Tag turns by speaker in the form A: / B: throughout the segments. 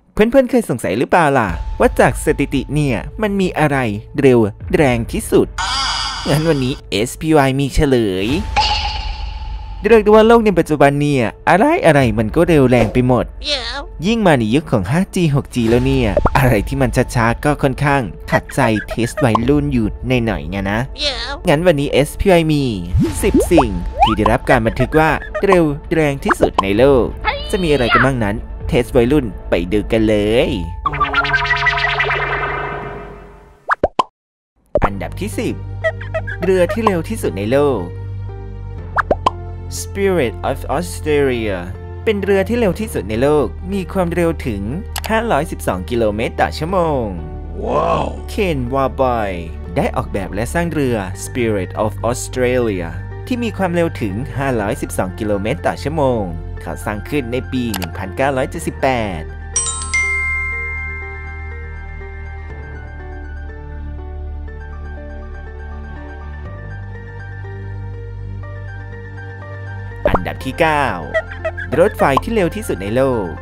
A: เพื่อนๆเคยสงสัยหรือเปล่าล่ะว่าจากสถิติเนี่ยมันมีอะไรเร็วแรงที่สุดงั้นวันนี้ SPY มีเฉลยเรียกได้ว่าโลกในปัจจุบันเนี่ยอะไรมันก็เร็วแรงไปหมด ยิ่งมาในยุคของ 5G 6G แล้วเนี่ยอะไรที่มันช้าๆก็ค่อนข้างขัดใจเทสวัยรุ่นอยู่ในหน่อยไงนะ งั้นวันนี้ SPY มี 10 สิ่งที่ได้รับการบันทึกว่าเร็วแรงที่สุดในโลกจะมีอะไรกันบ้างนั้นเทสวัยรุ่นไปดูกันเลยอันดับที่ 10 เรือที่เร็วที่สุดในโลก Spirit of Australia เป็นเรือที่เร็วที่สุดในโลกมีความเร็วถึง512กิโลเมตรต่อชั่วโมงเคนวาบอยได้ออกแบบและสร้างเรือ Spirit of Australia ที่มีความเร็วถึง512กิโลเมตรต่อชั่วโมงเขาสร้างขึ้นในปี 1978อันดับที่ 9 รถไฟที่เร็วที่สุดในโลก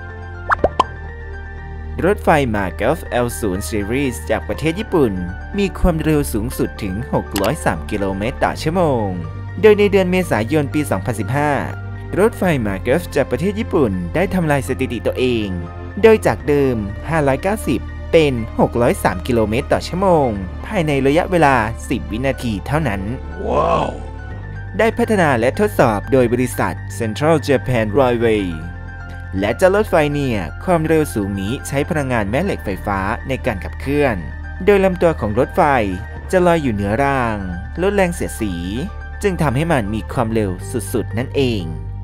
A: รถไฟ Maglev L0 Series จากประเทศญี่ปุ่นมีความเร็วสูงสุดถึง603กิโลเมตรต่อชั่วโมงโดยในเดือนเมษายนปี 2015 รถไฟ Maglev จากประเทศญี่ปุ่นได้ทำลายสถิติตัวเองโดยจากเดิม590เป็น603กิโลเมตรต่อชั่วโมงภายในระยะเวลา10วินาทีเท่านั้นได้พัฒนาและทดสอบโดยบริษัท Central Japan Railway และเจ้ารถไฟเนี่ยความเร็วสูงนี้ใช้พลังงานแม่เหล็กไฟฟ้าในการขับเคลื่อนโดยลำตัวของรถไฟจะลอยอยู่เหนือรางลดแรงเสียดสีจึงทำให้มันมีความเร็วสุดๆนั่นเอง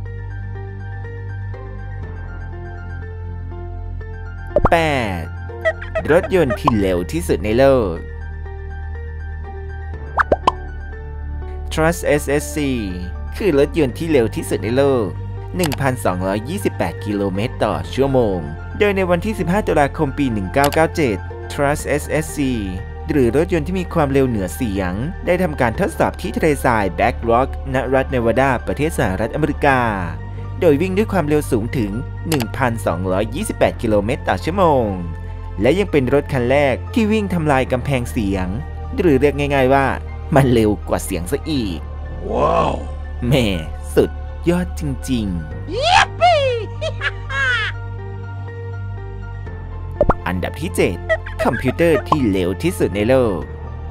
A: 8. รถยนต์ที่เร็วที่สุดในโลกTrust SSC คือรถยนต์ที่เร็วที่สุดในโลก 1,228 กิโลเมตรต่อชั่วโมงโดยในวันที่ 15 ตุลาคมปี 1997 Trust SSC หรือรถยนต์ที่มีความเร็วเหนือเสียงได้ทำการทดสอบที่ทะเลทราย Black Rock ณ รัฐเนวาดา ประเทศสหรัฐอเมริกาโดยวิ่งด้วยความเร็วสูงถึง 1,228 กิโลเมตรต่อชั่วโมงและยังเป็นรถคันแรกที่วิ่งทำลายกำแพงเสียงหรือเรียกง่ายๆว่ามันเร็วกว่าเสียงซะอีกว้าวแม่สุดยอดจริงๆอันดับที่ 7 คอมพิวเตอร์ที่เร็วที่สุดในโลก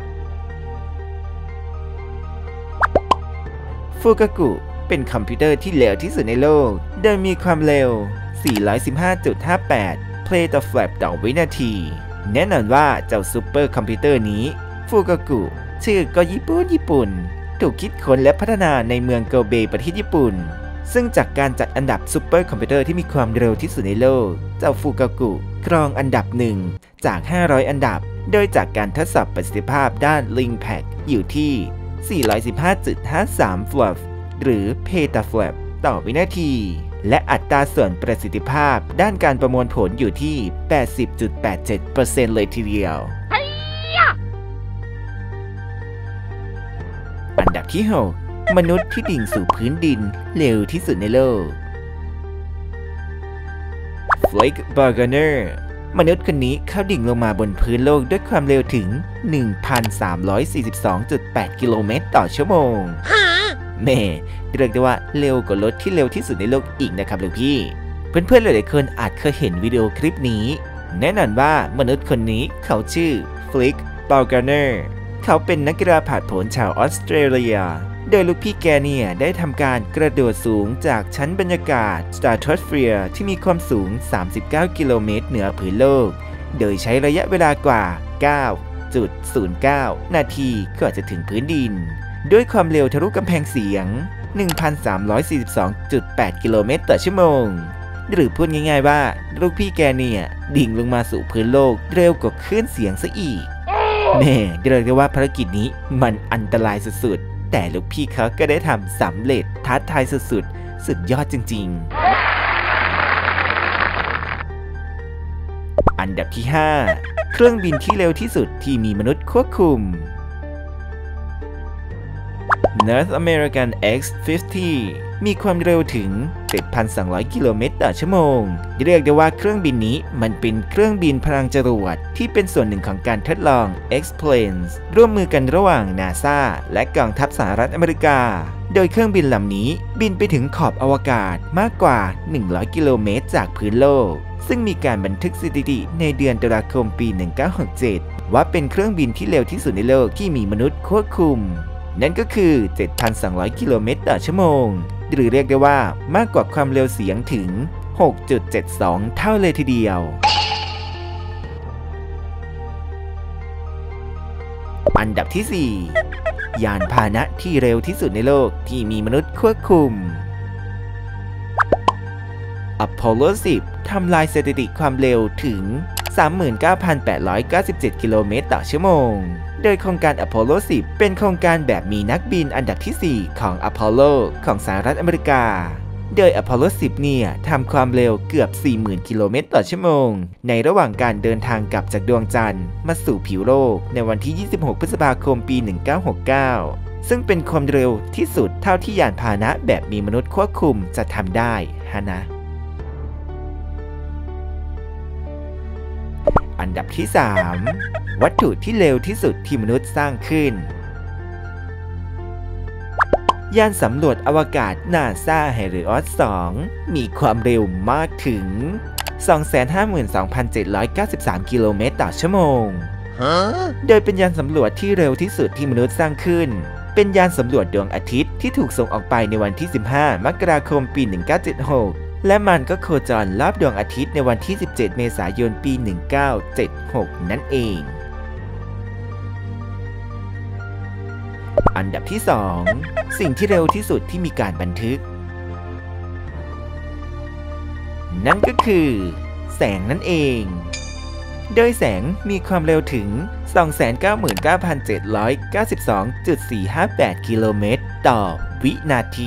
A: ฟูกากุเป็นคอมพิวเตอร์ที่เร็วที่สุดในโลกโดยมีความเร็ว 415.58 Plate of Flap ต่อวินาทีแน่นอนว่าเจ้าซูเปอร์คอมพิวเตอร์นี้ฟูกากุชื่อก็ญี่ปุ่นถูกคิดค้นและพัฒนาในเมืองโกเบประเทศญี่ปุ่นซึ่งจากการจัดอันดับซูเปอร์คอมพิวเตอร์ที่มีความเร็วที่สุดในโลกเจ้าฟูกากุครองอันดับ1จาก500อันดับโดยจากการทดสอบประสิทธิภาพด้าน Linkpack อยู่ที่ 415.53 flop หรือ petaflop ต่อวินาทีและอัตราส่วนประสิทธิภาพด้านการประมวลผลอยู่ที่ 80.87% เลยทีเดียวอันดับที่ 6 มนุษย์ที่ดิ่งสู่พื้นดินเร็วที่สุดในโลก Flake Burgener มนุษย์คนนี้เขาดิ่งลงมาบนพื้นโลกด้วยความเร็วถึง 1,342.8 กิโลเมตรต่อชั่วโมงแม่เรียกได้ว่าเร็วกว่ารถที่เร็วที่สุดในโลกอีกนะครับลูกพี่เพื่อนๆหลายๆคนอาจเคยเห็นวิดีโอคลิปนี้แน่นอนว่ามนุษย์คนนี้เขาชื่อ Flake Burgenerเขาเป็นนักกีฬาผาดโผนชาวออสเตรเลียโดยลูกพี่แกเนี่ยได้ทำการกระโดดสูงจากชั้นบรรยากาศ Stratosphere ที่มีความสูง39กิโลเมตรเหนือพื้นโลกโดยใช้ระยะเวลากว่า 9.09 นาทีก่อนจะถึงพื้นดินด้วยความเร็วทะลุกำแพงเสียง 1,342.8 กิโลเมตรต่อชั่วโมงหรือพูดง่ายๆว่าลูกพี่แกเนี่ยดิ่งลงมาสู่พื้นโลกเร็วกว่าคลื่นเสียงซะอีกแม่เรียกได้ว่าภารกิจนี้มันอันตรายสุดๆแต่ลูกพี่เขาก็ได้ทำสำเร็จท้าทายสุดๆสุดยอดจริงๆอันดับที่ 5 เครื่องบินที่เร็วที่สุดที่มีมนุษย์ควบคุม North American X-50 มีความเร็วถึง 7,200 กิโลเมตรต่อชั่วโมงเรียกได้ว่าเครื่องบินนี้มันเป็นเครื่องบินพลังจรวดที่เป็นส่วนหนึ่งของการทดลอง X-Planes ร่วมมือกันระหว่าง NASA และกองทัพสหรัฐอเมริกาโดยเครื่องบินลำนี้บินไปถึงขอบอวกาศมากกว่า 100 กิโลเมตรจากพื้นโลกซึ่งมีการบันทึกสถิติในเดือนตุลาคมปี 1967 ว่าเป็นเครื่องบินที่เร็วที่สุดในโลกที่มีมนุษย์ควบคุมนั่นก็คือ 7,200 กิโลเมตรต่อชั่วโมงหรือเรียกได้ว่ามากกว่าความเร็วเสียงถึง 6.72 เท่าเลยทีเดียวอันดับที่ 4 ยานพาหนะที่เร็วที่สุดในโลกที่มีมนุษย์ควบคุม Apollo 10 ทำลายสถิติความเร็วถึง 39,897 กิโลเมตรต่อชั่วโมงโดยโครงการ Apollo 10 เป็นโครงการแบบมีนักบินอันดับที่ 4 ของ Apollo ของสหรัฐอเมริกาโดย Apollo 10 เนี่ยทำความเร็วเกือบ 40,000 กิโลเมตรต่อชั่วโมงในระหว่างการเดินทางกลับจากดวงจันทร์มาสู่ผิวโลกในวันที่ 26 พฤษภาคม ปี 1969 ซึ่งเป็นความเร็วที่สุดเท่าที่ยานพาหนะแบบมีมนุษย์ควบคุมจะทำได้ฮะนะอันดับที่ 3 วัตถุที่เร็วที่สุดที่มนุษย์สร้างขึ้นยานสำรวจอวกาศ NASA Helios 2 มีความเร็วมากถึง 252,793 กิโลเมตรต่อชั่วโมงโดยเป็นยานสำรวจที่เร็วที่สุดที่มนุษย์สร้างขึ้นเป็นยานสำรวจดวงอาทิตย์ที่ถูกส่งออกไปในวันที่ 15 มกราคม ปี 1976และมันก็โคจรรอบดวงอาทิตย์ในวันที่ 17 เมษายน ปี 1976 นั่นเองอันดับที่ 2 สิ่งที่เร็วที่สุดที่มีการบันทึกนั่นก็คือแสงนั่นเองโดยแสงมีความเร็วถึง 299,792.458 กิโลเมตรต่อวินาที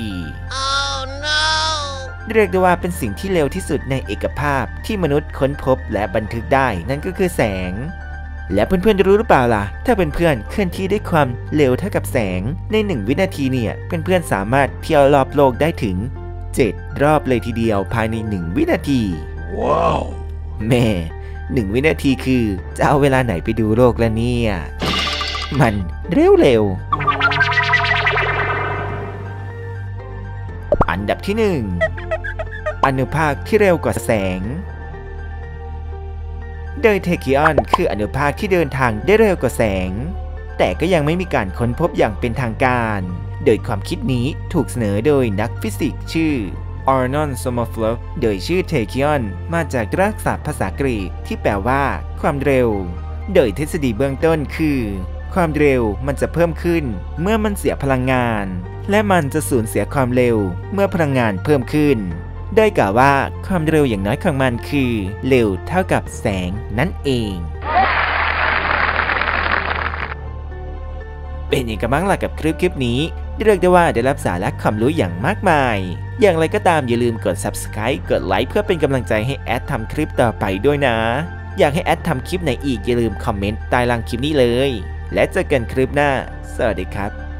A: เรียกได้ว่าเป็นสิ่งที่เร็วที่สุดในเอกภาพที่มนุษย์ค้นพบและบันทึกได้นั่นก็คือแสงและเพื่อนๆรู้หรือเปล่าล่ะถ้าเป็นเพื่อนเคลื่อนที่ด้วยความเร็วเท่ากับแสงใน1วินาทีเนี่ยเพื่อนๆสามารถเที่ยวรอบโลกได้ถึง7รอบเลยทีเดียวภายใน1วินาทีว้าวแม่1วินาทีคือจะเอาเวลาไหนไปดูโลกละเนี่ยมันเร็วอันดับที่ 1 อนุภาคที่เร็วกว่าแสงโดยเทคิออนคืออนุภาคที่เดินทางได้เร็วกว่าแสงแต่ก็ยังไม่มีการค้นพบอย่างเป็นทางการโดยความคิดนี้ถูกเสนอโดยนักฟิสิกส์ชื่ออารนอลด์ โซมอร์ฟลอฟโดยชื่อเทคิออนมาจากรากศัพท์ภาษากรีกที่แปลว่าความเร็วโดยทฤษฎีเบื้องต้นคือความเร็วมันจะเพิ่มขึ้นเมื่อมันเสียพลังงานและมันจะสูญเสียความเร็วเมื่อพลังงานเพิ่มขึ้นได้กล่าวว่าความเร็วอย่างน้อยของมันคือเร็วเท่ากับแสงนั่นเองเป็นยังไงบ้างล่ะกับคลิปนี้เรียกได้ว่าได้รับสาระความรู้อย่างมากมายอย่างไรก็ตามอย่าลืมกด Subscribe กดไลค์เพื่อเป็นกำลังใจให้แอดทำคลิปต่อไปด้วยนะอยากให้แอดทำคลิปไหนอีกอย่าลืมคอมเมนต์ใต้ล่างคลิปนี้เลยและเจอกันคลิปหน้าสวัสดีครับ